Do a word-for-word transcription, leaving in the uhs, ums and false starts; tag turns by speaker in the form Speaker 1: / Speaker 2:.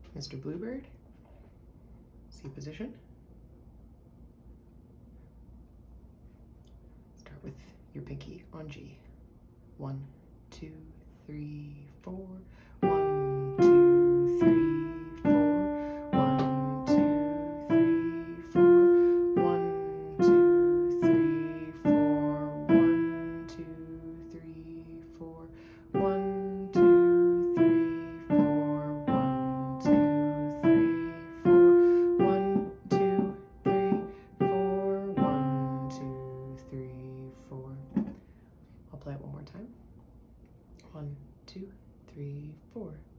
Speaker 1: Mister Bluebird, C position. Start with your pinky on G. One, two, three, four. One, two, three, four. One, two, three, four. One, two, three, four. One, two, three, four. One, two, three, four. One, two, three, four. One, two, three, four. One, two, three, four. I'll play it one more time. One, two, three, four.